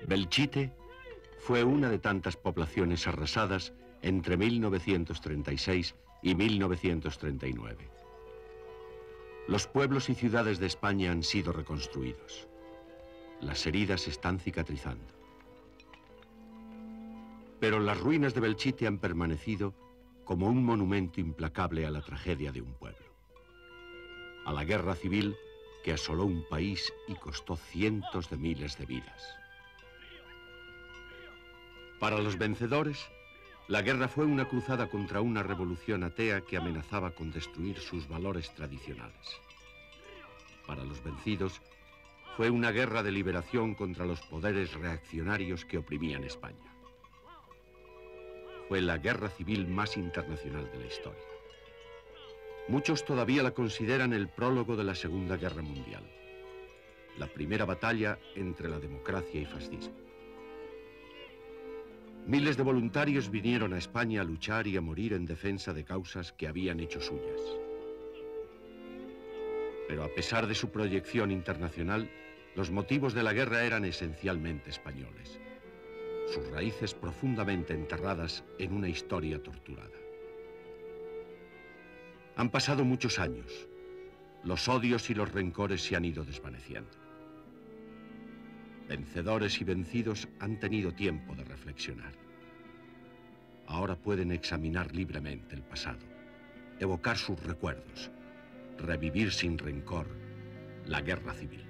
Belchite fue una de tantas poblaciones arrasadas entre 1936 y 1939. Los pueblos y ciudades de España han sido reconstruidos. Las heridas están cicatrizando. Pero las ruinas de Belchite han permanecido como un monumento implacable a la tragedia de un pueblo. A la guerra civil que asoló un país y costó cientos de miles de vidas. Para los vencedores, la guerra fue una cruzada contra una revolución atea que amenazaba con destruir sus valores tradicionales. Para los vencidos, fue una guerra de liberación contra los poderes reaccionarios que oprimían España. Fue la guerra civil más internacional de la historia. Muchos todavía la consideran el prólogo de la Segunda Guerra Mundial, la primera batalla entre la democracia y fascismo. Miles de voluntarios vinieron a España a luchar y a morir en defensa de causas que habían hecho suyas. Pero a pesar de su proyección internacional, los motivos de la guerra eran esencialmente españoles, sus raíces profundamente enterradas en una historia torturada. Han pasado muchos años, los odios y los rencores se han ido desvaneciendo. Vencedores y vencidos han tenido tiempo de reflexionar. Ahora pueden examinar libremente el pasado, evocar sus recuerdos, revivir sin rencor la guerra civil.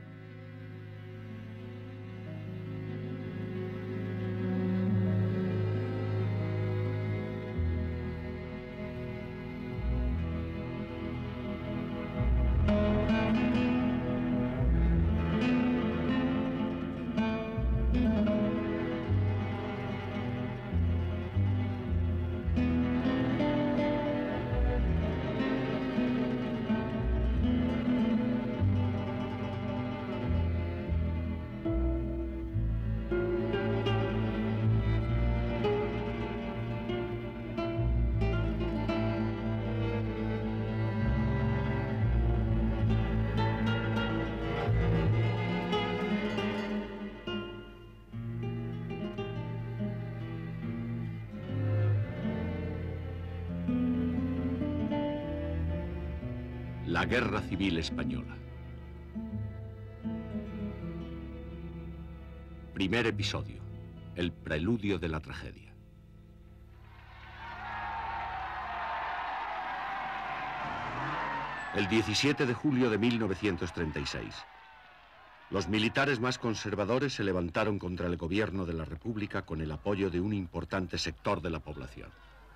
La Guerra Civil Española. Primer episodio, el preludio de la tragedia. El 17 de julio de 1936, los militares más conservadores se levantaron contra el gobierno de la República con el apoyo de un importante sector de la población.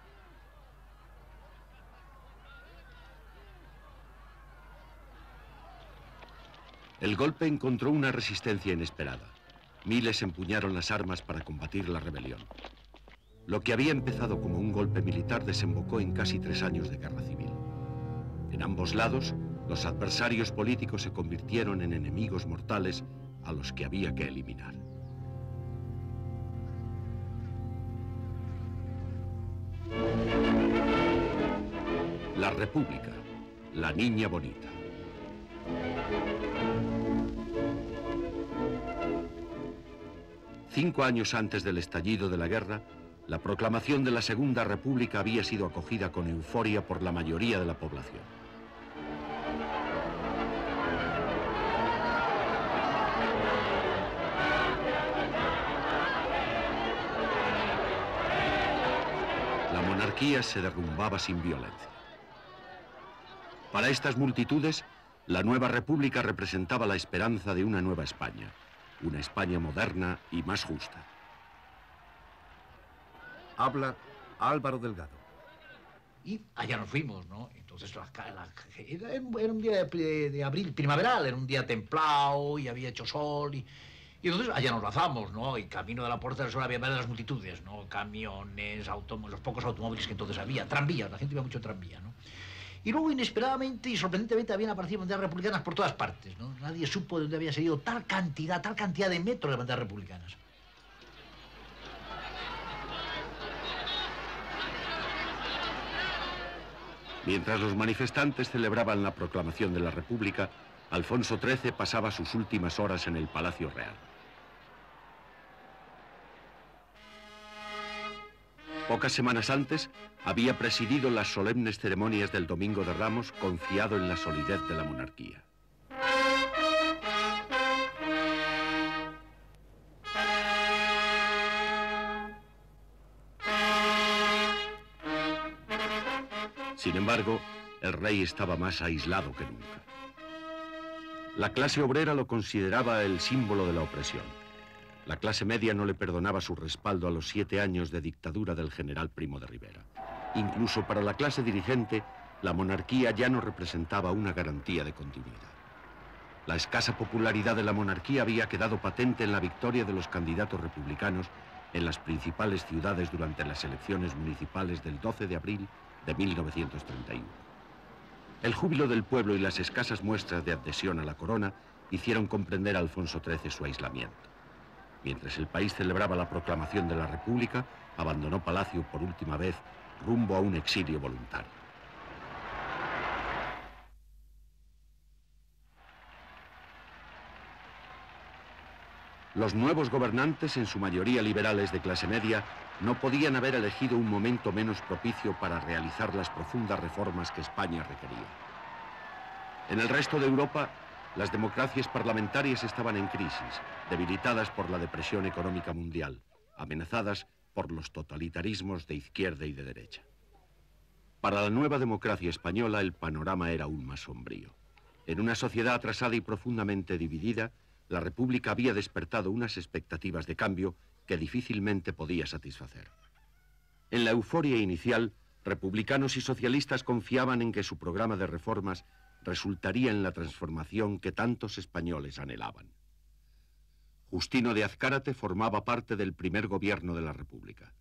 El golpe encontró una resistencia inesperada. Miles empuñaron las armas para combatir la rebelión. Lo que había empezado como un golpe militar desembocó en casi 3 años de guerra civil. En ambos lados, los adversarios políticos se convirtieron en enemigos mortales a los que había que eliminar. La República, la niña bonita. Cinco años antes del estallido de la guerra, la proclamación de la Segunda República había sido acogida con euforia por la mayoría de la población. La monarquía se derrumbaba sin violencia. Para estas multitudes, la nueva república representaba la esperanza de una nueva España. Una España moderna y más justa. Habla Álvaro Delgado. Y allá nos fuimos, ¿no? Entonces era un día de abril primaveral, era un día templado y había hecho sol y entonces allá nos lanzamos, ¿no? Y camino de la Puerta del Sol había varias multitudes, ¿no? Camiones, los pocos automóviles que entonces había, tranvías, la gente iba mucho en tranvía, ¿no? Y luego, inesperadamente y sorprendentemente, habían aparecido banderas republicanas por todas partes, ¿no? Nadie supo de dónde había salido tal cantidad de metros de banderas republicanas. Mientras los manifestantes celebraban la proclamación de la República, Alfonso XIII pasaba sus últimas horas en el Palacio Real. Pocas semanas antes, había presidido las solemnes ceremonias del Domingo de Ramos, confiado en la solidez de la monarquía. Sin embargo, el rey estaba más aislado que nunca. La clase obrera lo consideraba el símbolo de la opresión. La clase media no le perdonaba su respaldo a los 7 años de dictadura del general Primo de Rivera. Incluso para la clase dirigente, la monarquía ya no representaba una garantía de continuidad. La escasa popularidad de la monarquía había quedado patente en la victoria de los candidatos republicanos en las principales ciudades durante las elecciones municipales del 12 de abril de 1931. El júbilo del pueblo y las escasas muestras de adhesión a la corona hicieron comprender a Alfonso XIII su aislamiento. Mientras el país celebraba la proclamación de la República, abandonó Palacio por última vez rumbo a un exilio voluntario. Los nuevos gobernantes, en su mayoría liberales de clase media, no podían haber elegido un momento menos propicio para realizar las profundas reformas que España requería. En el resto de Europa, las democracias parlamentarias estaban en crisis, debilitadas por la depresión económica mundial, amenazadas por los totalitarismos de izquierda y de derecha. Para la nueva democracia española, el panorama era aún más sombrío. En una sociedad atrasada y profundamente dividida, la República había despertado unas expectativas de cambio que difícilmente podía satisfacer. En la euforia inicial, republicanos y socialistas confiaban en que su programa de reformas resultaría en la transformación que tantos españoles anhelaban. Justino de Azcárate formaba parte del primer gobierno de la República.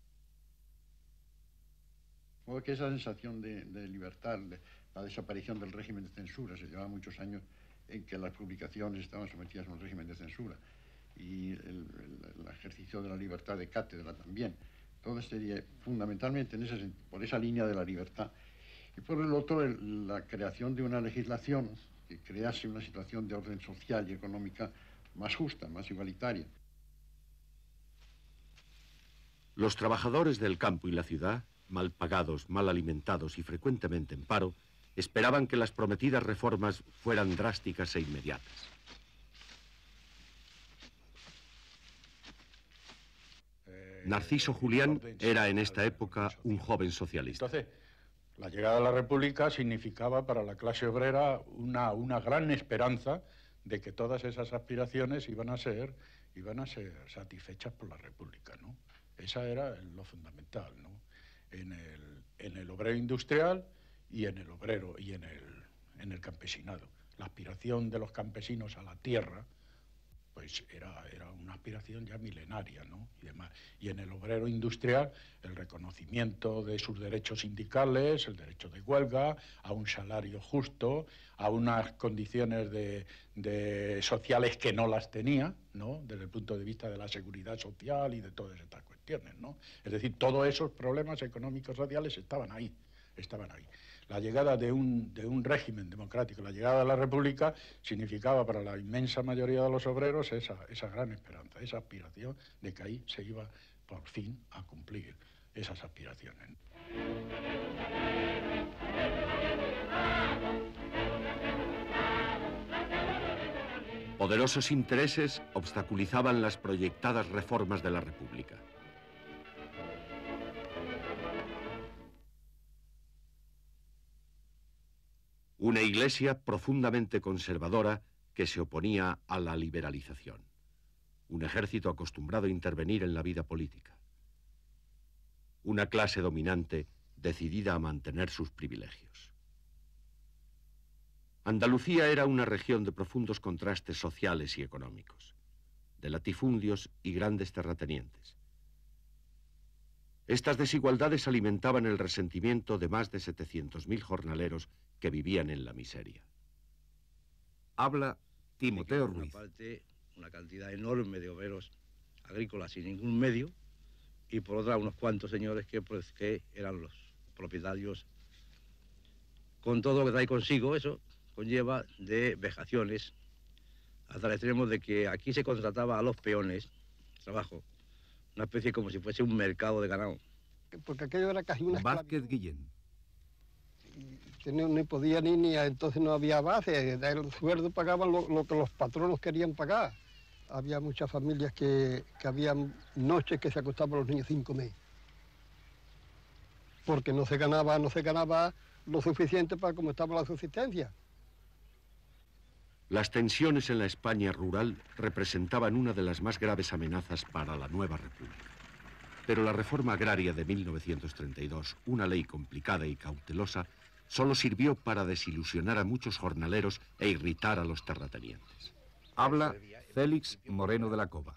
Como que esa sensación de libertad, de la desaparición del régimen de censura, se llevaba muchos años en que las publicaciones estaban sometidas a un régimen de censura y el ejercicio de la libertad de cátedra también. Todo sería fundamentalmente por esa línea de la libertad. Y por el otro, la creación de una legislación que crease una situación de orden social y económica más justa, más igualitaria. Los trabajadores del campo y la ciudad, mal pagados, mal alimentados y frecuentemente en paro, esperaban que las prometidas reformas fueran drásticas e inmediatas. Narciso Julián era en esta época un joven socialista. Entonces, la llegada de la República significaba para la clase obrera una gran esperanza de que todas esas aspiraciones iban a ser satisfechas por la República, ¿no? Esa era lo fundamental, ¿no? En el obrero industrial y en el obrero y en el campesinado. La aspiración de los campesinos a la tierra, pues era una aspiración ya milenaria, ¿no? Y demás. Y en el obrero industrial, el reconocimiento de sus derechos sindicales, el derecho de huelga, a un salario justo, a unas condiciones sociales que no las tenía, ¿no? Desde el punto de vista de la seguridad social y de todas estas cuestiones, ¿no? Es decir, todos esos problemas económicos sociales estaban ahí. La llegada de un régimen democrático, la llegada de la República, significaba para la inmensa mayoría de los obreros esa gran esperanza, esa aspiración de que ahí se iba por fin a cumplir esas aspiraciones. Poderosos intereses obstaculizaban las proyectadas reformas de la República. Una iglesia profundamente conservadora que se oponía a la liberalización. Un ejército acostumbrado a intervenir en la vida política. Una clase dominante decidida a mantener sus privilegios. Andalucía era una región de profundos contrastes sociales y económicos, de latifundios y grandes terratenientes. Estas desigualdades alimentaban el resentimiento de más de 700.000 jornaleros que vivían en la miseria. Habla Timoteo Ruiz. Por una parte, una cantidad enorme de obreros agrícolas sin ningún medio, y por otra, unos cuantos señores que eran los propietarios, con todo lo que trae consigo. Eso conlleva de vejaciones, hasta el extremo de que aquí se contrataba a los peones, trabajo, una especie como si fuese un mercado de ganado. porque aquello era casi una Vázquez Guillén. No podía entonces no había base, el sueldo pagaban lo que los patronos querían pagar. Había muchas familias que habían noches que se acostaban los niños sin comer. Porque no se ganaba lo suficiente para como estaba la subsistencia. Las tensiones en la España rural representaban una de las más graves amenazas para la nueva república. Pero la reforma agraria de 1932, una ley complicada y cautelosa, solo sirvió para desilusionar a muchos jornaleros e irritar a los terratenientes. Habla Félix Moreno de la Cova.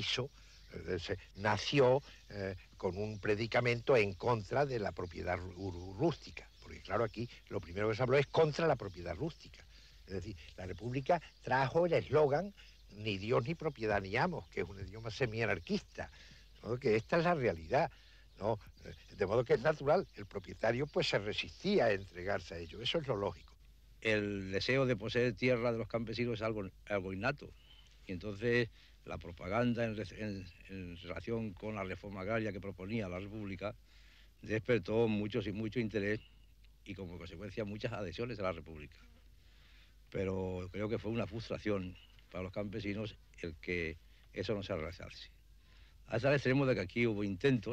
Nació con un predicamento en contra de la propiedad rústica, porque claro, aquí lo primero que se habló es contra la propiedad rústica. Es decir, la República trajo el eslogan ni Dios ni propiedad ni amos, que es un idioma semi-anarquista, ¿no? Que esta es la realidad, ¿no? De modo que es natural, el propietario pues se resistía a entregarse a ello, eso es lo lógico. El deseo de poseer tierra de los campesinos es algo innato, y entonces la propaganda en relación con la reforma agraria que proponía la República despertó mucho interés y como consecuencia muchas adhesiones a la República. Pero creo que fue una frustración para los campesinos el que eso no se realizase. Hasta el extremo de que aquí hubo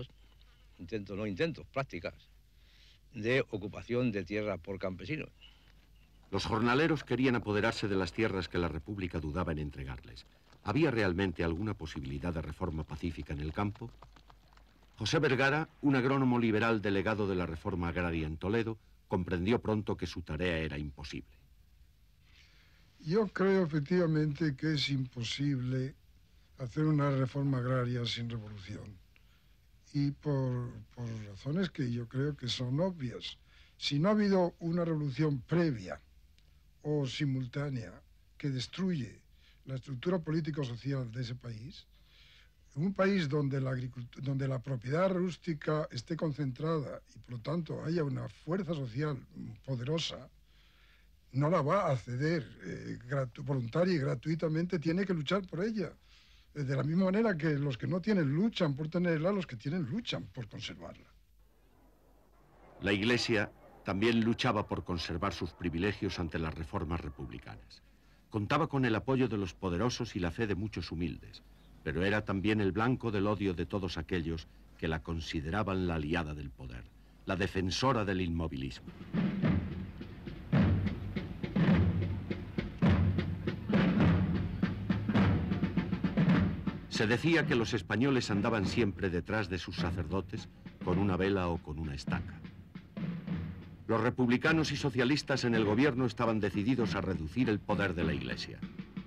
prácticas de ocupación de tierra por campesinos. Los jornaleros querían apoderarse de las tierras que la República dudaba en entregarles. ¿Había realmente alguna posibilidad de reforma pacífica en el campo? José Vergara, un agrónomo liberal delegado de la reforma agraria en Toledo, comprendió pronto que su tarea era imposible. Yo creo efectivamente que es imposible hacer una reforma agraria sin revolución. Y por razones que yo creo que son obvias. Si no ha habido una revolución previa o simultánea que destruye la estructura político-social de ese país, un país donde la propiedad rústica esté concentrada y por lo tanto haya una fuerza social poderosa, no la va a ceder voluntaria y gratuitamente, tiene que luchar por ella. De la misma manera que los que no tienen luchan por tenerla, los que tienen luchan por conservarla. La Iglesia también luchaba por conservar sus privilegios ante las reformas republicanas. Contaba con el apoyo de los poderosos y la fe de muchos humildes, pero era también el blanco del odio de todos aquellos que la consideraban la aliada del poder, la defensora del inmovilismo. Se decía que los españoles andaban siempre detrás de sus sacerdotes con una vela o con una estaca. Los republicanos y socialistas en el gobierno estaban decididos a reducir el poder de la Iglesia.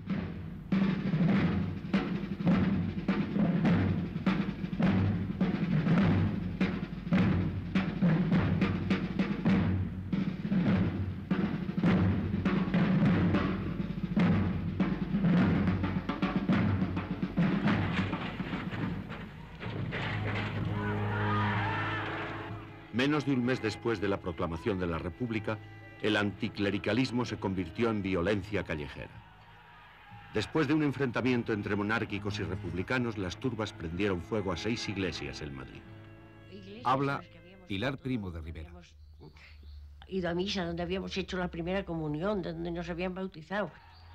Menos de un mes después de la proclamación de la República, el anticlericalismo se convirtió en violencia callejera. Después de un enfrentamiento entre monárquicos y republicanos, las turbas prendieron fuego a 6 iglesias en Madrid. Habla Pilar Primo de Rivera. Ido a misa, donde habíamos hecho la primera comunión, donde nos habían bautizado.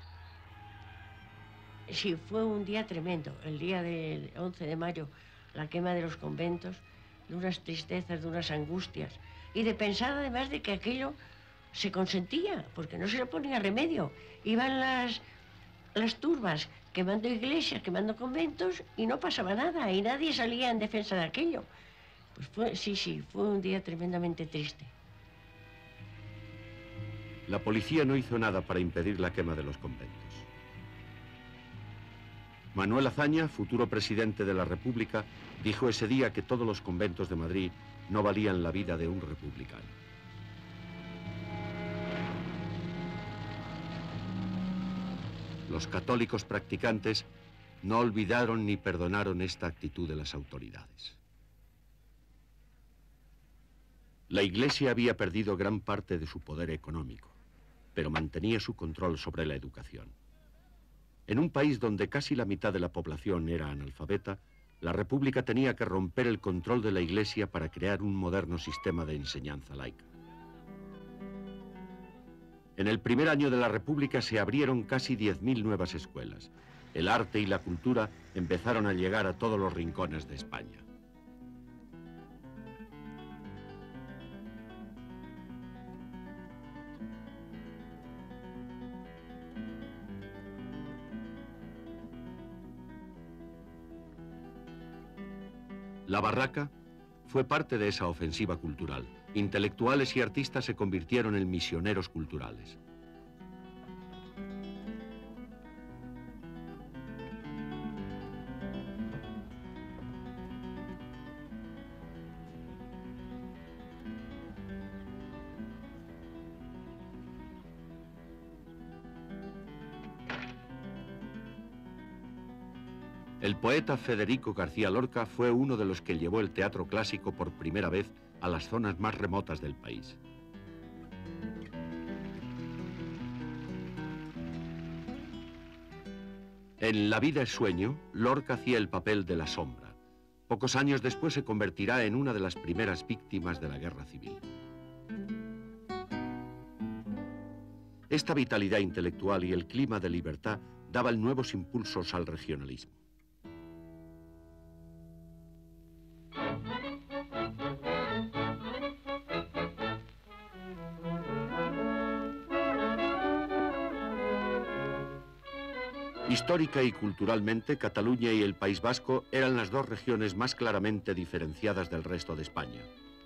Sí, fue un día tremendo, el día del 11 de mayo, la quema de los conventos, de unas tristezas, de unas angustias, y de pensar además de que aquello se consentía, porque no se le ponía remedio. Iban las turbas quemando iglesias, quemando conventos, y no pasaba nada, y nadie salía en defensa de aquello. Pues fue un día tremendamente triste. La policía no hizo nada para impedir la quema de los conventos. Manuel Azaña, futuro presidente de la República, dijo ese día que todos los conventos de Madrid no valían la vida de un republicano. Los católicos practicantes no olvidaron ni perdonaron esta actitud de las autoridades. La Iglesia había perdido gran parte de su poder económico, pero mantenía su control sobre la educación. En un país donde casi la mitad de la población era analfabeta, la República tenía que romper el control de la Iglesia para crear un moderno sistema de enseñanza laica. En el primer año de la República se abrieron casi 10.000 nuevas escuelas. El arte y la cultura empezaron a llegar a todos los rincones de España. La Barraca fue parte de esa ofensiva cultural. Intelectuales y artistas se convirtieron en misioneros culturales. El poeta Federico García Lorca fue uno de los que llevó el teatro clásico por primera vez a las zonas más remotas del país. En La vida es sueño, Lorca hacía el papel de la sombra. Pocos años después se convertirá en una de las primeras víctimas de la guerra civil. Esta vitalidad intelectual y el clima de libertad daban nuevos impulsos al regionalismo. Histórica y culturalmente, Cataluña y el País Vasco eran las dos regiones más claramente diferenciadas del resto de España.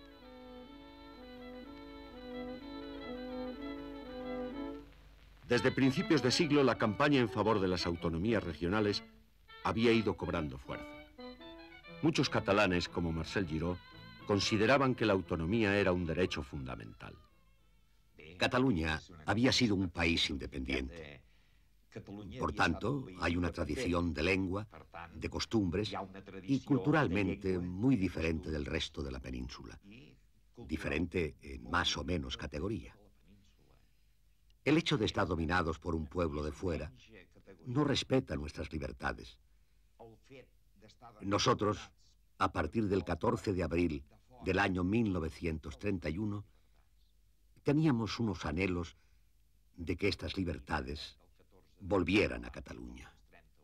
Desde principios de siglo, la campaña en favor de las autonomías regionales había ido cobrando fuerza. Muchos catalanes, como Marcel Giró, consideraban que la autonomía era un derecho fundamental. Cataluña había sido un país independiente. Por tanto, hay una tradición de lengua, de costumbres y culturalmente muy diferente del resto de la península. Diferente en más o menos categoría. El hecho de estar dominados por un pueblo de fuera no respeta nuestras libertades. Nosotros, a partir del 14 de abril del año 1931, teníamos unos anhelos de que estas libertades volvieran a Cataluña.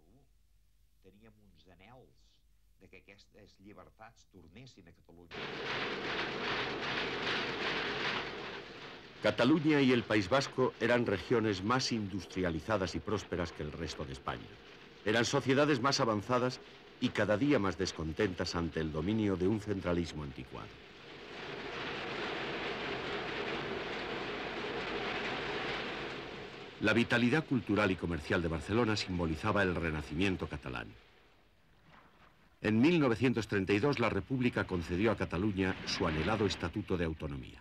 Cataluña y el País Vasco eran regiones más industrializadas y prósperas que el resto de España. Eran sociedades más avanzadas y cada día más descontentas ante el dominio de un centralismo anticuado. La vitalidad cultural y comercial de Barcelona simbolizaba el renacimiento catalán. En 1932 la República concedió a Cataluña su anhelado Estatuto de Autonomía.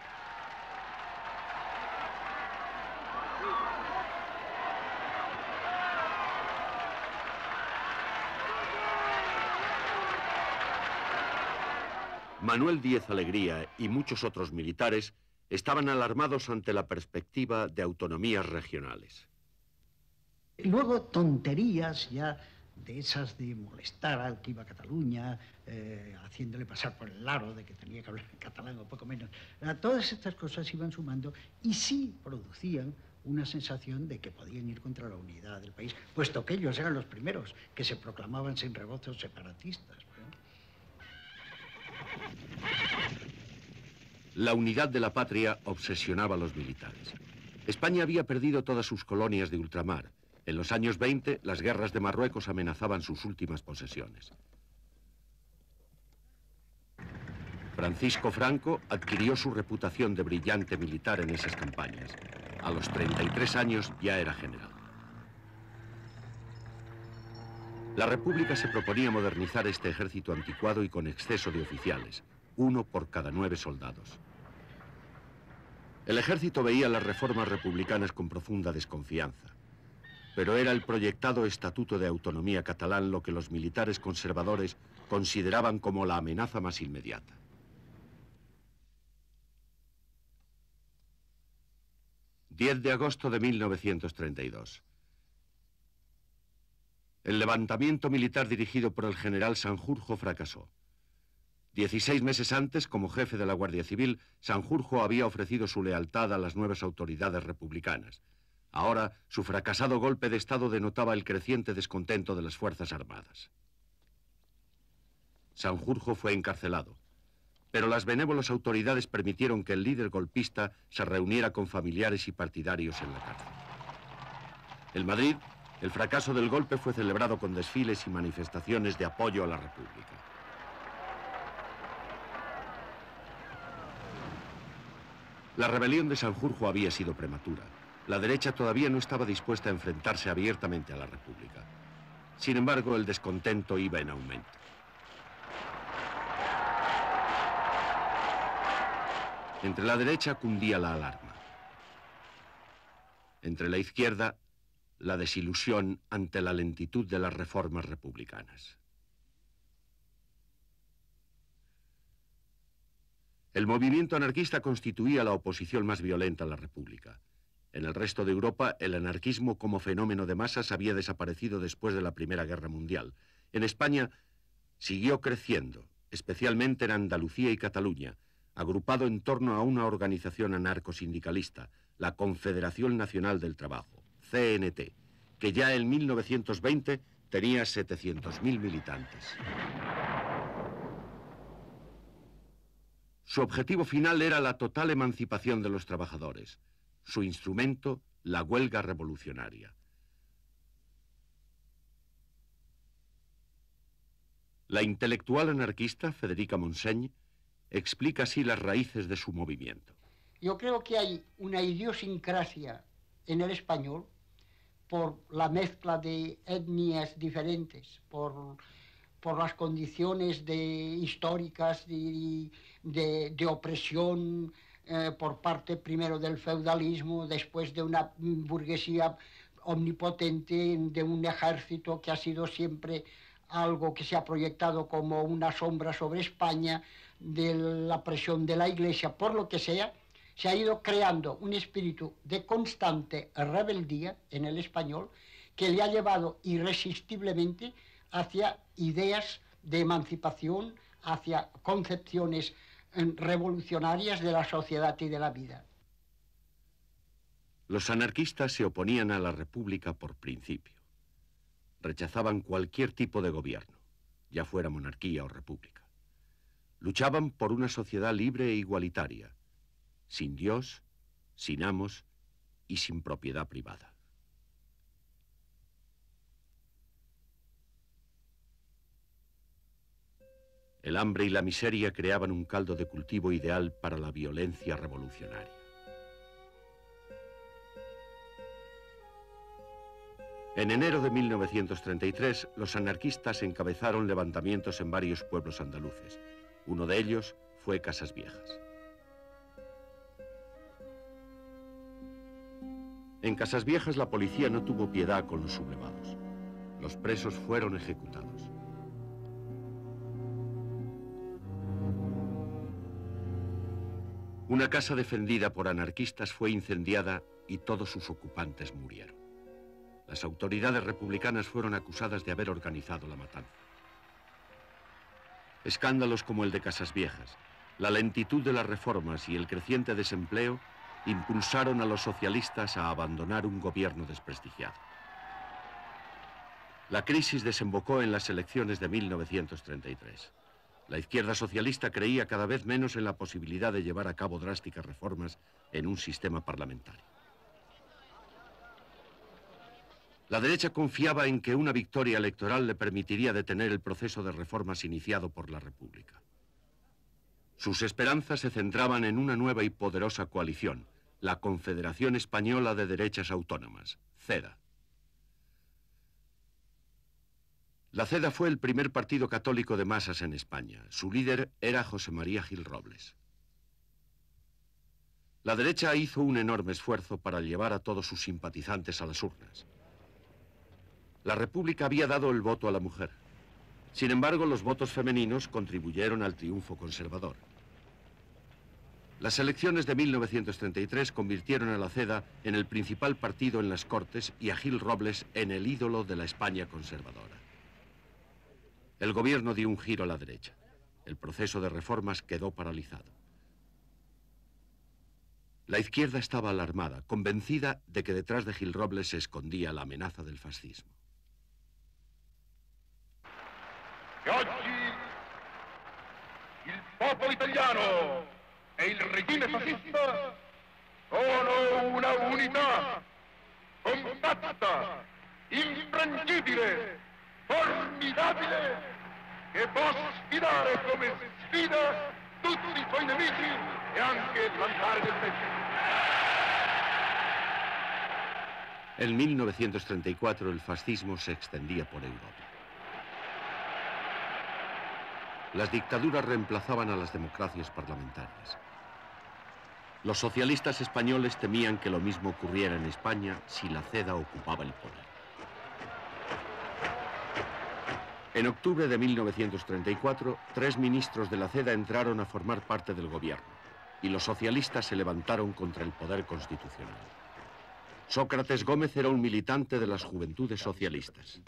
Manuel Díez Alegría y muchos otros militares estaban alarmados ante la perspectiva de autonomías regionales. Y luego tonterías ya de esas de molestar al que iba a Cataluña, haciéndole pasar por el aro de que tenía que hablar catalán o poco menos. Todas estas cosas iban sumando y sí producían una sensación de que podían ir contra la unidad del país, puesto que ellos eran los primeros que se proclamaban sin rebozos separatistas. La unidad de la patria obsesionaba a los militares. España había perdido todas sus colonias de ultramar. En los años 20, las guerras de Marruecos amenazaban sus últimas posesiones. Francisco Franco adquirió su reputación de brillante militar en esas campañas. A los 33 años ya era general. La República se proponía modernizar este ejército anticuado y con exceso de oficiales, 1 por cada 9 soldados. El ejército veía las reformas republicanas con profunda desconfianza, pero era el proyectado Estatuto de Autonomía catalán lo que los militares conservadores consideraban como la amenaza más inmediata. ...10 de agosto de 1932... El levantamiento militar dirigido por el general Sanjurjo fracasó. 16 meses antes, como jefe de la Guardia Civil, Sanjurjo había ofrecido su lealtad a las nuevas autoridades republicanas. Ahora, su fracasado golpe de Estado denotaba el creciente descontento de las Fuerzas Armadas. Sanjurjo fue encarcelado, pero las benévolas autoridades permitieron que el líder golpista se reuniera con familiares y partidarios en la cárcel. En Madrid, el fracaso del golpe fue celebrado con desfiles y manifestaciones de apoyo a la República. La rebelión de Sanjurjo había sido prematura. La derecha todavía no estaba dispuesta a enfrentarse abiertamente a la República. Sin embargo, el descontento iba en aumento. Entre la derecha cundía la alarma. Entre la izquierda, la desilusión ante la lentitud de las reformas republicanas. El movimiento anarquista constituía la oposición más violenta a la República. En el resto de Europa, el anarquismo como fenómeno de masas había desaparecido después de la Primera Guerra Mundial. En España siguió creciendo, especialmente en Andalucía y Cataluña, agrupado en torno a una organización anarcosindicalista, la Confederación Nacional del Trabajo, CNT, que ya en 1920 tenía 700.000 militantes. Su objetivo final era la total emancipación de los trabajadores. Su instrumento, la huelga revolucionaria. La intelectual anarquista Federica Montseny explica así las raíces de su movimiento. Yo creo que hay una idiosincrasia en el español por la mezcla de etnias diferentes, por las condiciones históricas de opresión por parte primero del feudalismo, después de una burguesía omnipotente, de un ejército que ha sido siempre algo que se ha proyectado como una sombra sobre España, de la presión de la Iglesia, por lo que sea, se ha ido creando un espíritu de constante rebeldía en el español que le ha llevado irresistiblemente hacia ideas de emancipación, hacia concepciones revolucionarias de la sociedad y de la vida. Los anarquistas se oponían a la República por principio. Rechazaban cualquier tipo de gobierno, ya fuera monarquía o república. Luchaban por una sociedad libre e igualitaria, sin Dios, sin amos y sin propiedad privada. El hambre y la miseria creaban un caldo de cultivo ideal para la violencia revolucionaria. En enero de 1933, los anarquistas encabezaron levantamientos en varios pueblos andaluces. Uno de ellos fue Casas Viejas. En Casas Viejas la policía no tuvo piedad con los sublevados. Los presos fueron ejecutados. Una casa defendida por anarquistas fue incendiada y todos sus ocupantes murieron. Las autoridades republicanas fueron acusadas de haber organizado la matanza. Escándalos como el de Casas Viejas, la lentitud de las reformas y el creciente desempleo impulsaron a los socialistas a abandonar un gobierno desprestigiado. La crisis desembocó en las elecciones de 1933. La izquierda socialista creía cada vez menos en la posibilidad de llevar a cabo drásticas reformas en un sistema parlamentario. La derecha confiaba en que una victoria electoral le permitiría detener el proceso de reformas iniciado por la República. Sus esperanzas se centraban en una nueva y poderosa coalición, la Confederación Española de Derechas Autónomas, CEDA. La CEDA fue el primer partido católico de masas en España. Su líder era José María Gil Robles. La derecha hizo un enorme esfuerzo para llevar a todos sus simpatizantes a las urnas. La República había dado el voto a la mujer. Sin embargo, los votos femeninos contribuyeron al triunfo conservador. Las elecciones de 1933 convirtieron a la CEDA en el principal partido en las Cortes y a Gil Robles en el ídolo de la España conservadora. El gobierno dio un giro a la derecha. El proceso de reformas quedó paralizado. La izquierda estaba alarmada, convencida de que detrás de Gil Robles se escondía la amenaza del fascismo. Che oggi il popolo italiano e il regime fascista sono una unità compatta, infrangibile, formidabile, che può sfidare come sfida tutti i suoi nemici e anche lanciare del peggio. En 1934 el fascismo se extendía por Europa. Las dictaduras reemplazaban a las democracias parlamentarias. Los socialistas españoles temían que lo mismo ocurriera en España si la CEDA ocupaba el poder. En octubre de 1934, 3 ministros de la CEDA entraron a formar parte del gobierno y los socialistas se levantaron contra el poder constitucional. Sócrates Gómez era un militante de las Juventudes Socialistas.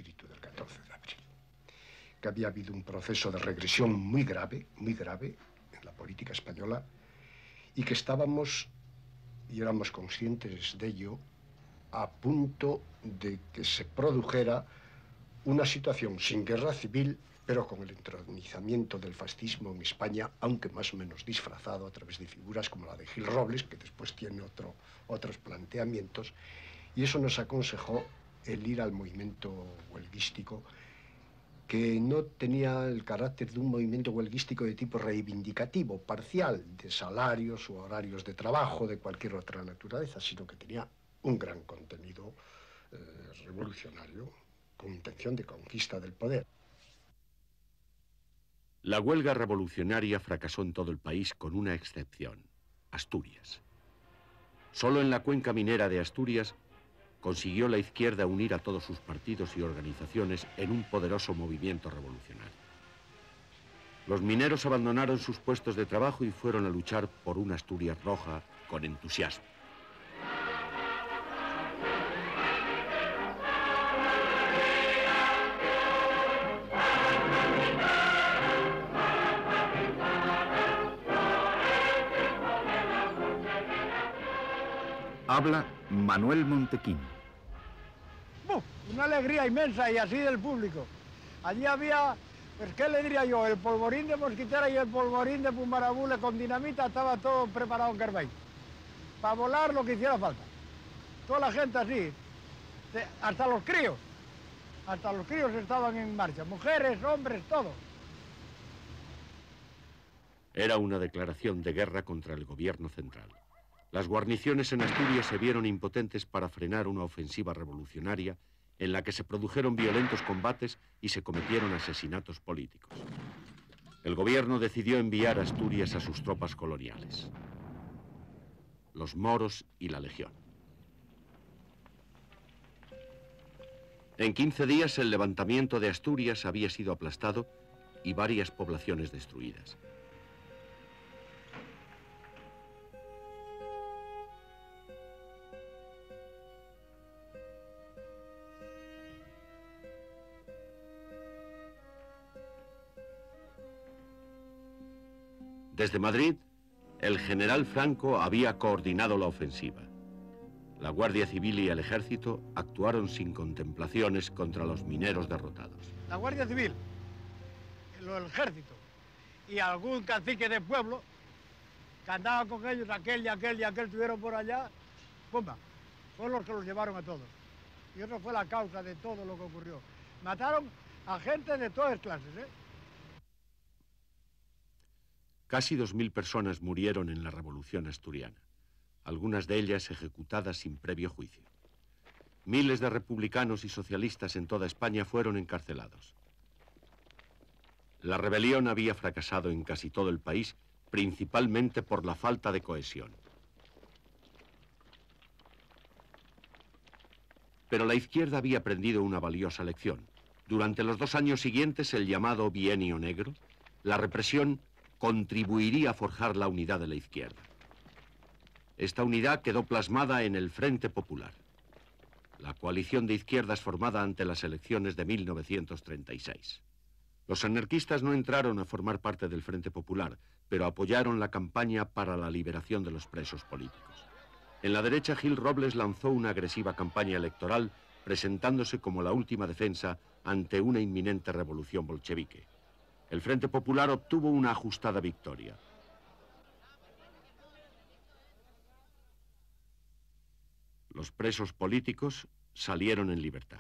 Que había habido un proceso de regresión muy grave en la política española y que estábamos, y éramos conscientes de ello, a punto de que se produjera una situación sin guerra civil, pero con el entronizamiento del fascismo en España, aunque más o menos disfrazado a través de figuras como la de Gil Robles, que después tiene otros planteamientos, y eso nos aconsejó el ir al movimiento huelguístico, que no tenía el carácter de un movimiento huelguístico de tipo reivindicativo, parcial, de salarios o horarios de trabajo, de cualquier otra naturaleza, sino que tenía un gran contenido revolucionario, con intención de conquista del poder. La huelga revolucionaria fracasó en todo el país con una excepción, Asturias. Solo en la cuenca minera de Asturias consiguió la izquierda unir a todos sus partidos y organizaciones en un poderoso movimiento revolucionario. Los mineros abandonaron sus puestos de trabajo y fueron a luchar por una Asturias roja con entusiasmo. Habla Manuel Montequín. Una alegría inmensa y así del público. Allí había, pues qué le diría yo, el polvorín de Mosquitera y el polvorín de Pumbarabule con dinamita, estaba todo preparado en Carbay. Para volar lo que hiciera falta. Toda la gente así, hasta los críos estaban en marcha, mujeres, hombres, todo. Era una declaración de guerra contra el gobierno central. Las guarniciones en Asturias se vieron impotentes para frenar una ofensiva revolucionaria en la que se produjeron violentos combates y se cometieron asesinatos políticos. El gobierno decidió enviar a Asturias a sus tropas coloniales, los moros y la Legión. En 15 días el levantamiento de Asturias había sido aplastado y varias poblaciones destruidas. Desde Madrid, el general Franco había coordinado la ofensiva. La Guardia Civil y el Ejército actuaron sin contemplaciones contra los mineros derrotados. La Guardia Civil, el Ejército y algún cacique de pueblo que andaba con ellos, aquel y aquel estuvieron por allá, ¡pumba! Fueron los que los llevaron a todos. Y eso fue la causa de todo lo que ocurrió. Mataron a gente de todas clases, ¿eh? Casi 2000 personas murieron en la Revolución Asturiana, algunas de ellas ejecutadas sin previo juicio. Miles de republicanos y socialistas en toda España fueron encarcelados. La rebelión había fracasado en casi todo el país, principalmente por la falta de cohesión. Pero la izquierda había aprendido una valiosa lección. Durante los 2 años siguientes, el llamado Bienio Negro, la represión contribuiría a forjar la unidad de la izquierda. Esta unidad quedó plasmada en el Frente Popular, la coalición de izquierdas formada ante las elecciones de 1936. Los anarquistas no entraron a formar parte del Frente Popular, pero apoyaron la campaña para la liberación de los presos políticos. En la derecha, Gil Robles lanzó una agresiva campaña electoral, presentándose como la última defensa ante una inminente revolución bolchevique. El Frente Popular obtuvo una ajustada victoria. Los presos políticos salieron en libertad.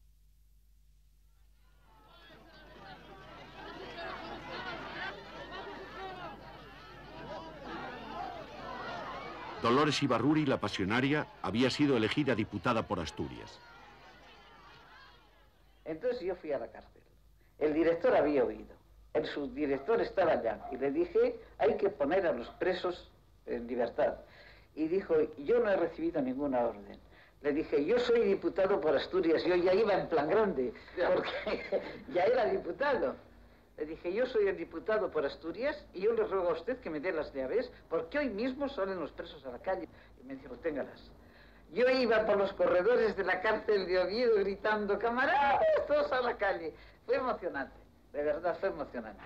Dolores Ibarruri, la pasionaria, había sido elegida diputada por Asturias. Entonces yo fui a la cárcel. El director había oído. El subdirector estaba allá. Y le dije, hay que poner a los presos en libertad. Y dijo, yo no he recibido ninguna orden. Le dije, yo soy diputado por Asturias. Yo ya iba en plan grande, porque ya era diputado. Le dije, yo soy el diputado por Asturias y yo le ruego a usted que me dé las llaves, porque hoy mismo salen los presos a la calle. Y me dijo, téngalas. Yo iba por los corredores de la cárcel de Oviedo gritando, camaradas, todos a la calle. Fue emocionante, de verdad fue emocionante.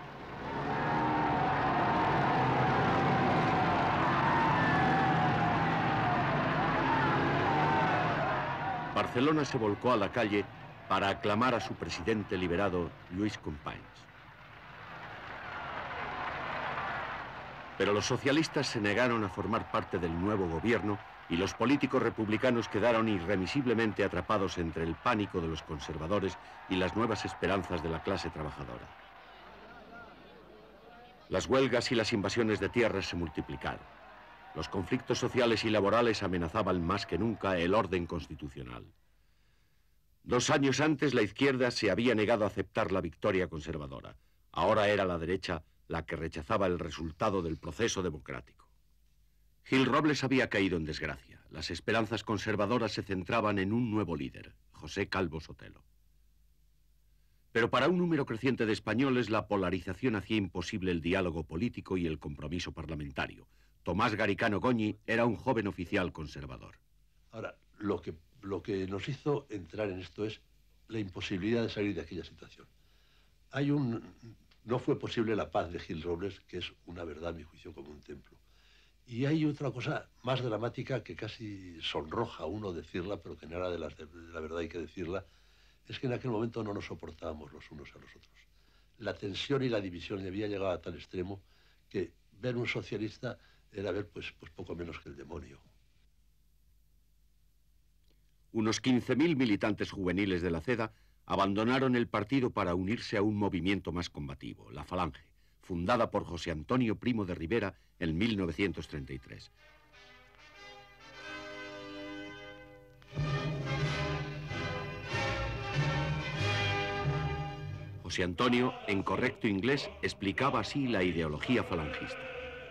Barcelona se volcó a la calle para aclamar a su presidente liberado, Lluís Companys. Pero los socialistas se negaron a formar parte del nuevo gobierno y los políticos republicanos quedaron irremisiblemente atrapados entre el pánico de los conservadores y las nuevas esperanzas de la clase trabajadora. Las huelgas y las invasiones de tierras se multiplicaron. Los conflictos sociales y laborales amenazaban más que nunca el orden constitucional. 2 años antes, la izquierda se había negado a aceptar la victoria conservadora. Ahora era la derecha la que rechazaba el resultado del proceso democrático. Gil Robles había caído en desgracia. Las esperanzas conservadoras se centraban en un nuevo líder, José Calvo Sotelo. Pero para un número creciente de españoles, la polarización hacía imposible el diálogo político y el compromiso parlamentario. Tomás Garicano Goñi era un joven oficial conservador. Ahora, lo que nos hizo entrar en esto es la imposibilidad de salir de aquella situación. No fue posible la paz de Gil Robles, que es una verdad, a mi juicio, como un templo. Y hay otra cosa más dramática que casi sonroja a uno decirla, pero que nada de la verdad hay que decirla, es que en aquel momento no nos soportábamos los unos a los otros. La tensión y la división había llegado a tal extremo que ver un socialista era ver pues poco menos que el demonio. Unos 15.000 militantes juveniles de la CEDA abandonaron el partido para unirse a un movimiento más combativo, la Falange, fundada por José Antonio Primo de Rivera en 1933. José Antonio, en correcto inglés, explicaba así la ideología falangista.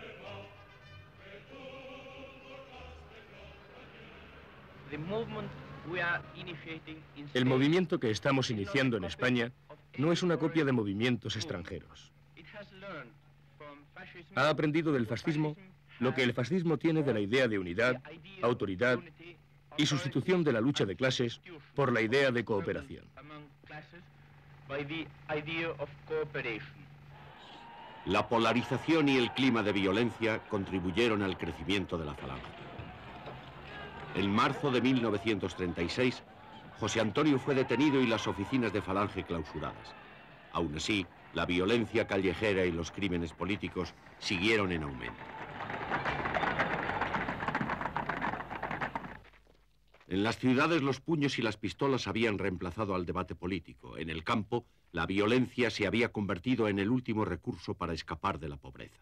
El movimiento que estamos iniciando en España no es una copia de movimientos extranjeros. Ha aprendido del fascismo lo que el fascismo tiene de la idea de unidad, autoridad y sustitución de la lucha de clases por la idea de cooperación. La polarización y el clima de violencia contribuyeron al crecimiento de la Falange. En marzo de 1936, José Antonio fue detenido y las oficinas de Falange clausuradas. Aún así, la violencia callejera y los crímenes políticos siguieron en aumento. En las ciudades, los puños y las pistolas habían reemplazado al debate político. En el campo, la violencia se había convertido en el último recurso para escapar de la pobreza.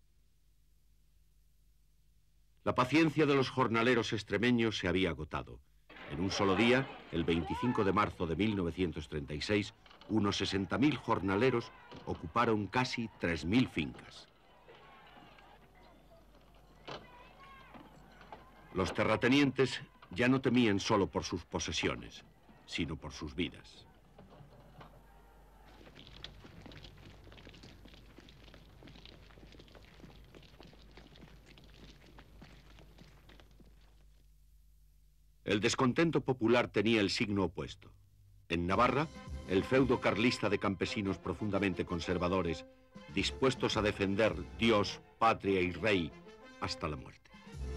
La paciencia de los jornaleros extremeños se había agotado. En un solo día, el 25 de marzo de 1936, unos 60.000 jornaleros ocuparon casi 3.000 fincas. Los terratenientes ya no temían solo por sus posesiones, sino por sus vidas. El descontento popular tenía el signo opuesto. En Navarra, el feudo carlista de campesinos profundamente conservadores, dispuestos a defender Dios, patria y rey hasta la muerte.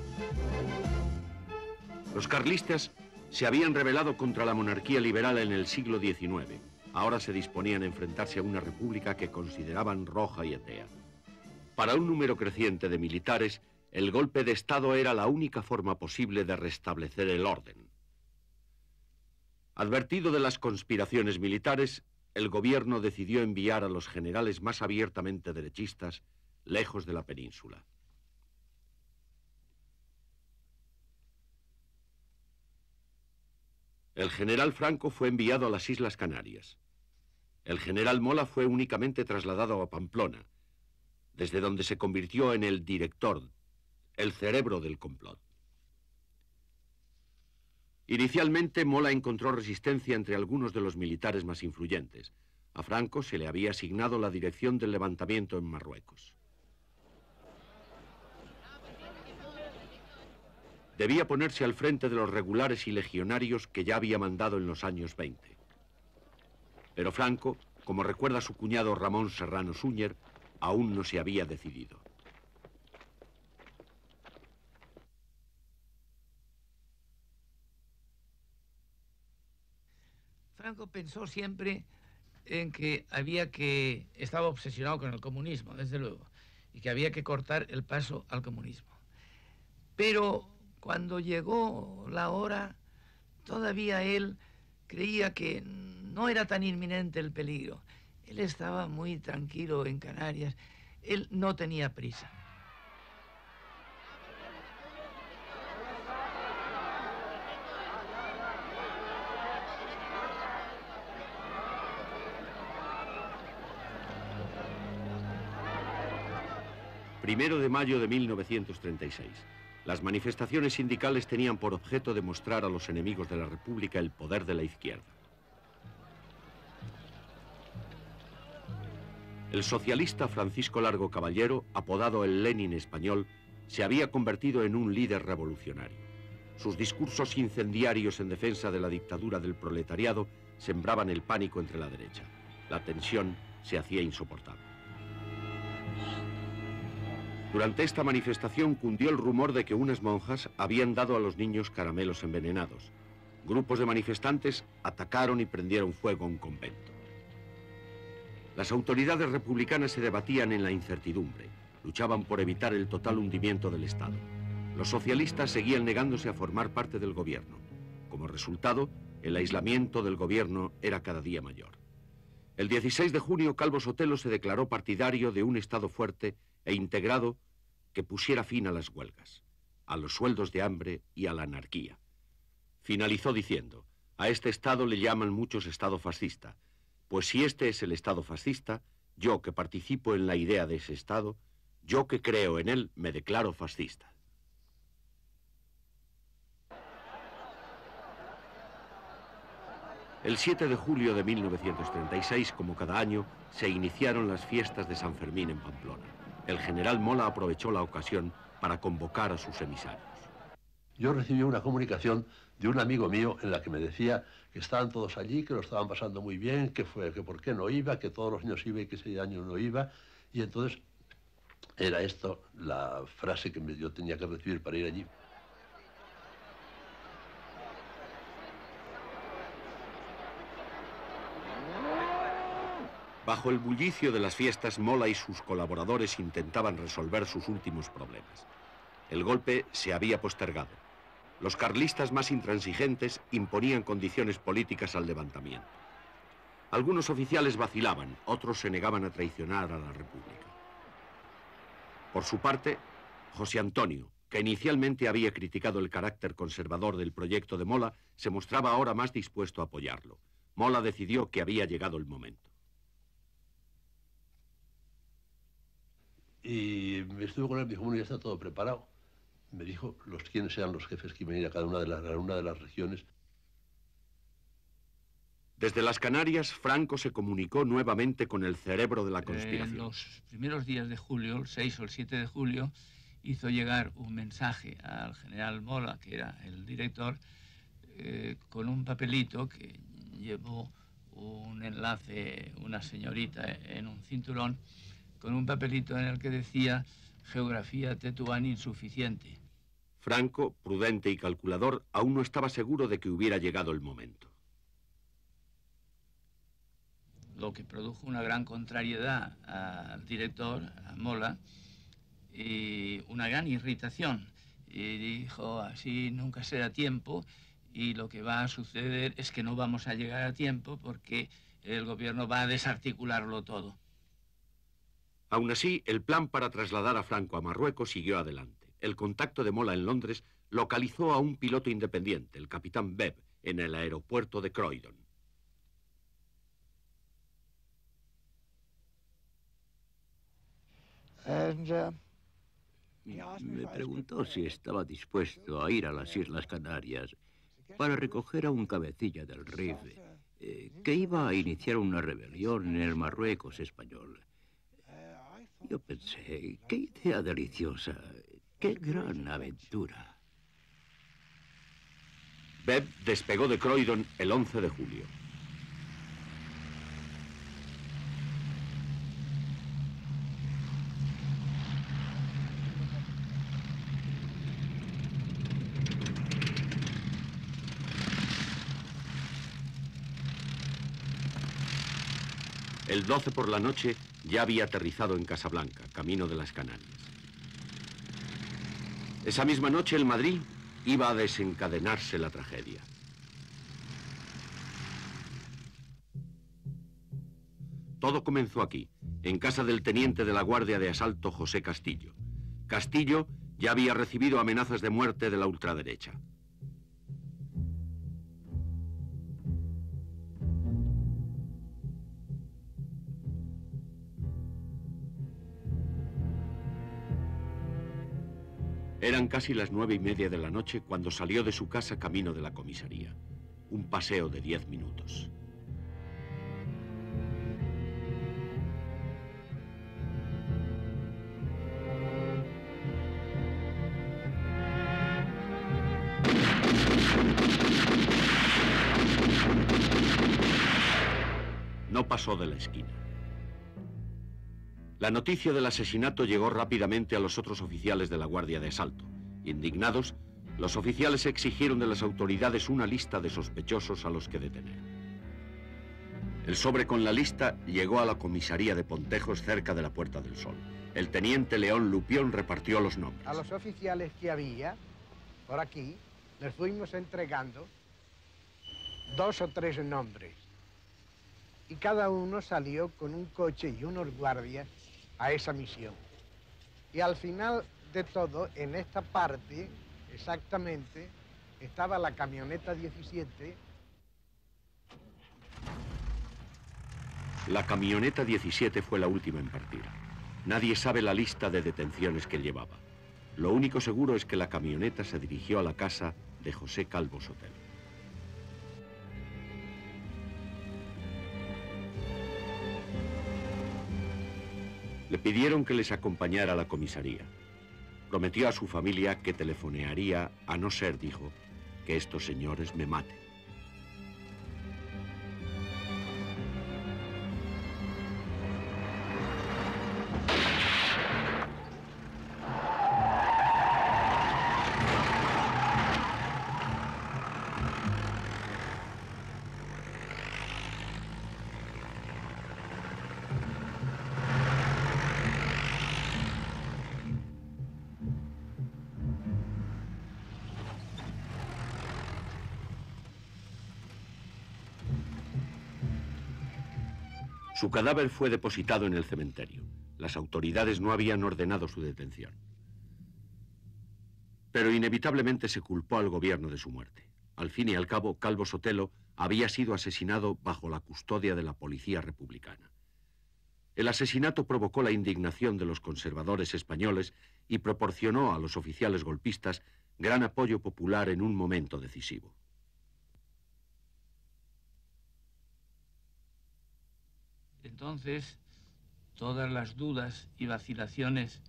Los carlistas se habían rebelado contra la monarquía liberal en el siglo XIX. Ahora se disponían a enfrentarse a una república que consideraban roja y atea. Para un número creciente de militares, el golpe de Estado era la única forma posible de restablecer el orden. Advertido de las conspiraciones militares, el gobierno decidió enviar a los generales más abiertamente derechistas lejos de la península. El general Franco fue enviado a las Islas Canarias. El general Mola fue únicamente trasladado a Pamplona, desde donde se convirtió en el director, el cerebro del complot. Inicialmente, Mola encontró resistencia entre algunos de los militares más influyentes. A Franco se le había asignado la dirección del levantamiento en Marruecos. Debía ponerse al frente de los regulares y legionarios que ya había mandado en los años 20. Pero Franco, como recuerda su cuñado Ramón Serrano Súñer, aún no se había decidido. Franco pensó siempre en que estaba obsesionado con el comunismo, desde luego, y que había que cortar el paso al comunismo. Pero cuando llegó la hora, todavía él creía que no era tan inminente el peligro. Él estaba muy tranquilo en Canarias, él no tenía prisa. Primero de mayo de 1936. Las manifestaciones sindicales tenían por objeto demostrar a los enemigos de la República el poder de la izquierda. El socialista Francisco Largo Caballero, apodado el Lenin español, se había convertido en un líder revolucionario. Sus discursos incendiarios en defensa de la dictadura del proletariado sembraban el pánico entre la derecha. La tensión se hacía insoportable. Durante esta manifestación cundió el rumor de que unas monjas habían dado a los niños caramelos envenenados. Grupos de manifestantes atacaron y prendieron fuego a un convento. Las autoridades republicanas se debatían en la incertidumbre. Luchaban por evitar el total hundimiento del Estado. Los socialistas seguían negándose a formar parte del gobierno. Como resultado, el aislamiento del gobierno era cada día mayor. El 16 de junio, Calvo Sotelo se declaró partidario de un Estado fuerte e integrado que pusiera fin a las huelgas, a los sueldos de hambre y a la anarquía. Finalizó diciendo: a este Estado le llaman muchos Estado fascista, pues si este es el Estado fascista, yo que participo en la idea de ese Estado, yo que creo en él, me declaro fascista. El 7 de julio de 1936, como cada año, se iniciaron las fiestas de San Fermín en Pamplona. El general Mola aprovechó la ocasión para convocar a sus emisarios. Yo recibí una comunicación de un amigo mío en la que me decía que estaban todos allí, que lo estaban pasando muy bien, que por qué no iba, que todos los años iba y que ese año no iba. Y entonces era esto la frase que yo tenía que recibir para ir allí. Bajo el bullicio de las fiestas, Mola y sus colaboradores intentaban resolver sus últimos problemas. El golpe se había postergado. Los carlistas más intransigentes imponían condiciones políticas al levantamiento. Algunos oficiales vacilaban, otros se negaban a traicionar a la República. Por su parte, José Antonio, que inicialmente había criticado el carácter conservador del proyecto de Mola, se mostraba ahora más dispuesto a apoyarlo. Mola decidió que había llegado el momento. Y estuve con él, me dijo: bueno, ya está todo preparado. Me dijo quiénes eran los jefes que iban a ir a cada una de las regiones. Desde las Canarias, Franco se comunicó nuevamente con el cerebro de la conspiración. En los primeros días de julio, el 6 o el 7 de julio, hizo llegar un mensaje al general Mola, que era el director, con un papelito que llevó un enlace, una señorita en un cinturón, con un papelito en el que decía geografía tetuán insuficiente. Franco, prudente y calculador, aún no estaba seguro de que hubiera llegado el momento. Lo que produjo una gran contrariedad al director, a Mola, y una gran irritación. Y dijo, así nunca será tiempo, y lo que va a suceder es que no vamos a llegar a tiempo porque el gobierno va a desarticularlo todo. Aún así, el plan para trasladar a Franco a Marruecos siguió adelante. El contacto de Mola en Londres localizó a un piloto independiente, el capitán Webb, en el aeropuerto de Croydon. Me preguntó si estaba dispuesto a ir a las Islas Canarias para recoger a un cabecilla del RIF que iba a iniciar una rebelión en el Marruecos español. Yo pensé, qué idea deliciosa, qué gran aventura. Webb despegó de Croydon el 11 de julio. El 12 por la noche ya había aterrizado en Casablanca, camino de las Canarias. Esa misma noche en Madrid iba a desencadenarse la tragedia. Todo comenzó aquí, en casa del teniente de la Guardia de Asalto José Castillo. Castillo ya había recibido amenazas de muerte de la ultraderecha. Eran casi las 9:30 de la noche cuando salió de su casa camino de la comisaría. Un paseo de 10 minutos. No pasó de la esquina. La noticia del asesinato llegó rápidamente a los otros oficiales de la Guardia de Asalto. Indignados, los oficiales exigieron de las autoridades una lista de sospechosos a los que detener. El sobre con la lista llegó a la comisaría de Pontejos, cerca de la Puerta del Sol. El teniente León Lupión repartió los nombres. A los oficiales que había por aquí les fuimos entregando 2 o 3 nombres. Y cada uno salió con un coche y unos guardias a esa misión. Y al final de todo, en esta parte, exactamente, estaba la camioneta 17. La camioneta 17 fue la última en partir. Nadie sabe la lista de detenciones que llevaba. Lo único seguro es que la camioneta se dirigió a la casa de José Calvo Sotelo. Le pidieron que les acompañara a la comisaría. Prometió a su familia que telefonearía, a no ser, dijo, que estos señores me maten. Su cadáver fue depositado en el cementerio. Las autoridades no habían ordenado su detención. Pero inevitablemente se culpó al gobierno de su muerte. Al fin y al cabo, Calvo Sotelo había sido asesinado bajo la custodia de la policía republicana. El asesinato provocó la indignación de los conservadores españoles y proporcionó a los oficiales golpistas gran apoyo popular en un momento decisivo. Entonces, todas las dudas y vacilaciones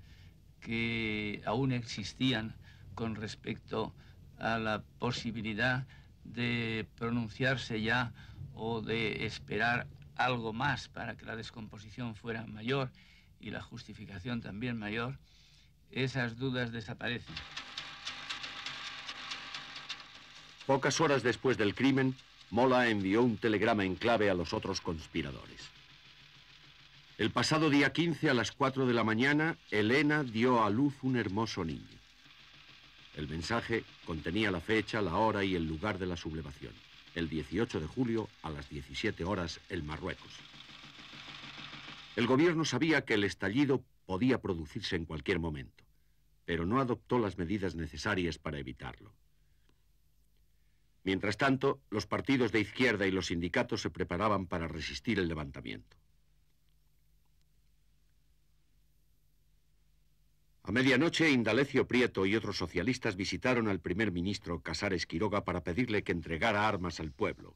que aún existían con respecto a la posibilidad de pronunciarse ya o de esperar algo más para que la descomposición fuera mayor y la justificación también mayor, esas dudas desaparecen. Pocas horas después del crimen, Mola envió un telegrama en clave a los otros conspiradores. El pasado día 15 a las 4 de la mañana, Elena dio a luz un hermoso niño. El mensaje contenía la fecha, la hora y el lugar de la sublevación. El 18 de julio a las 17 horas, en Marruecos. El gobierno sabía que el estallido podía producirse en cualquier momento, pero no adoptó las medidas necesarias para evitarlo. Mientras tanto, los partidos de izquierda y los sindicatos se preparaban para resistir el levantamiento. A medianoche, Indalecio Prieto y otros socialistas visitaron al primer ministro Casares Quiroga para pedirle que entregara armas al pueblo.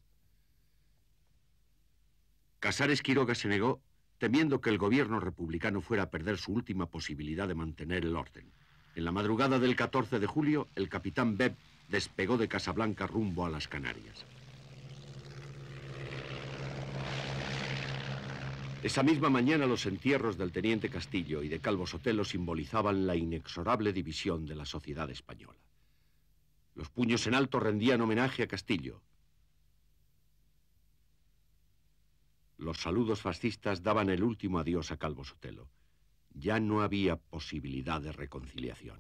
Casares Quiroga se negó, temiendo que el gobierno republicano fuera a perder su última posibilidad de mantener el orden. En la madrugada del 14 de julio, el capitán Beb despegó de Casablanca rumbo a las Canarias. Esa misma mañana los entierros del teniente Castillo y de Calvo Sotelo simbolizaban la inexorable división de la sociedad española. Los puños en alto rendían homenaje a Castillo. Los saludos fascistas daban el último adiós a Calvo Sotelo. Ya no había posibilidad de reconciliación.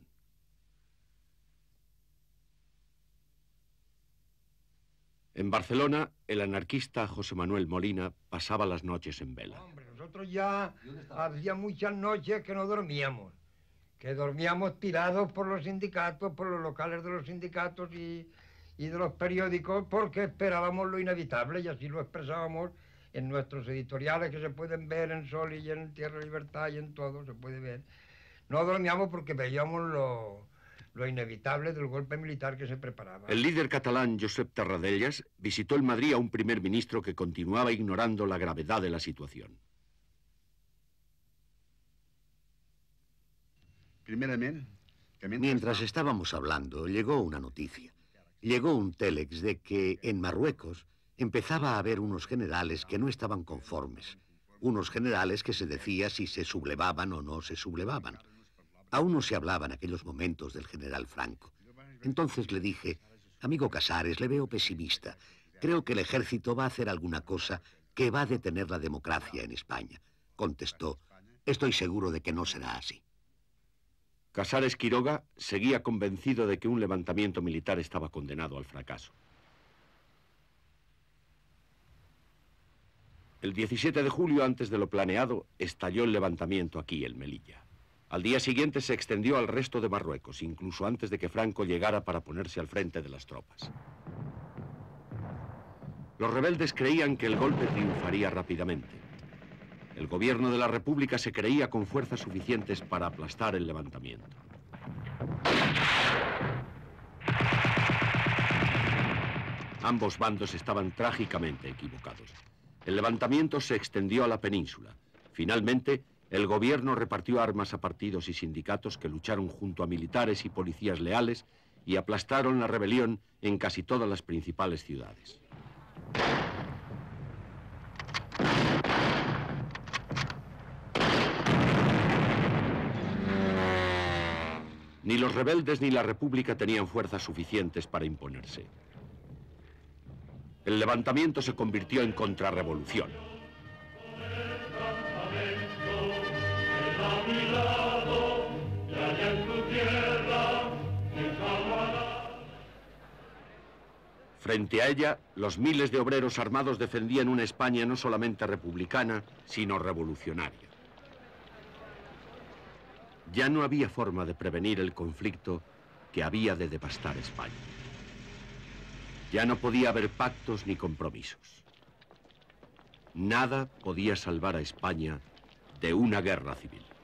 En Barcelona, el anarquista José Manuel Molina pasaba las noches en vela. Hombre, nosotros ya hacía muchas noches que no dormíamos, que dormíamos tirados por los sindicatos, por los locales de los sindicatos y de los periódicos, porque esperábamos lo inevitable y así lo expresábamos en nuestros editoriales que se pueden ver en Sol y en Tierra Libertad y en todo, se puede ver. No dormíamos porque veíamos lo inevitable del golpe militar que se preparaba. El líder catalán Josep Tarradellas visitó en Madrid a un primer ministro que continuaba ignorando la gravedad de la situación. Mientras estábamos hablando, llegó una noticia. Llegó un télex de que en Marruecos empezaba a haber unos generales que no estaban conformes. Unos generales que se decía si se sublevaban o no se sublevaban. Aún no se hablaba en aquellos momentos del general Franco. Entonces le dije, amigo Casares, le veo pesimista. Creo que el ejército va a hacer alguna cosa que va a detener la democracia en España. Contestó, estoy seguro de que no será así. Casares Quiroga seguía convencido de que un levantamiento militar estaba condenado al fracaso. El 17 de julio, antes de lo planeado, estalló el levantamiento aquí, en Melilla. Al día siguiente se extendió al resto de Marruecos, incluso antes de que Franco llegara para ponerse al frente de las tropas. Los rebeldes creían que el golpe triunfaría rápidamente. El gobierno de la República se creía con fuerzas suficientes para aplastar el levantamiento. Ambos bandos estaban trágicamente equivocados. El levantamiento se extendió a la península. Finalmente, el gobierno repartió armas a partidos y sindicatos que lucharon junto a militares y policías leales y aplastaron la rebelión en casi todas las principales ciudades. Ni los rebeldes ni la República tenían fuerzas suficientes para imponerse. El levantamiento se convirtió en contrarrevolución. Frente a ella, los miles de obreros armados defendían una España no solamente republicana, sino revolucionaria. Ya no había forma de prevenir el conflicto que había de devastar España. Ya no podía haber pactos ni compromisos. Nada podía salvar a España de una guerra civil.